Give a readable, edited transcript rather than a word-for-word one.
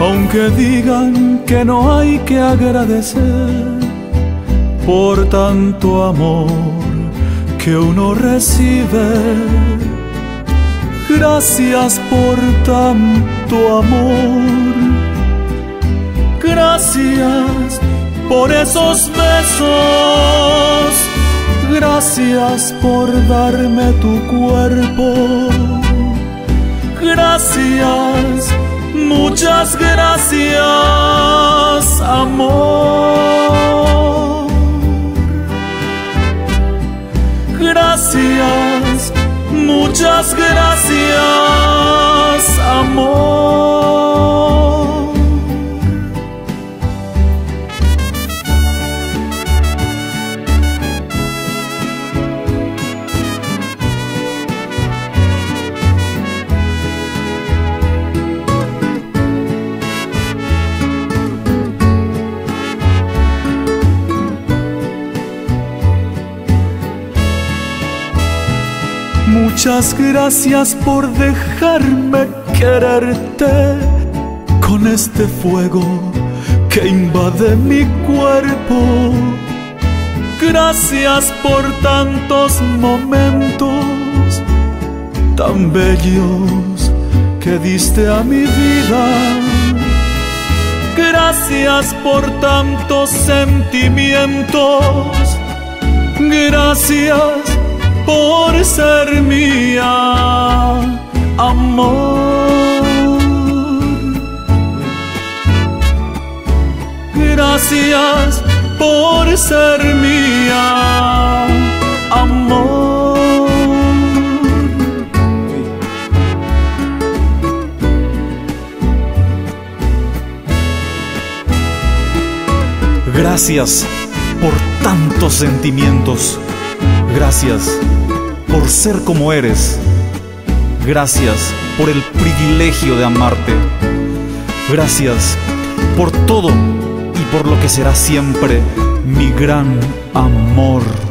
aunque digan que no hay que agradecer por tanto amor que uno recibe. Gracias por tanto amor, gracias por esos besos, gracias por darme tu cuerpo, gracias, muchas gracias, amor. Gracias, muchas gracias, amor. Muchas gracias por dejarme quererte con este fuego que invade mi cuerpo. Gracias por tantos momentos tan bellos que diste a mi vida. Gracias por tantos sentimientos. Gracias por ser mía, amor. Gracias por ser mía, amor. Gracias por tantos sentimientos. Gracias por ser como eres. Gracias por el privilegio de amarte. Gracias por todo y por lo que será siempre mi gran amor.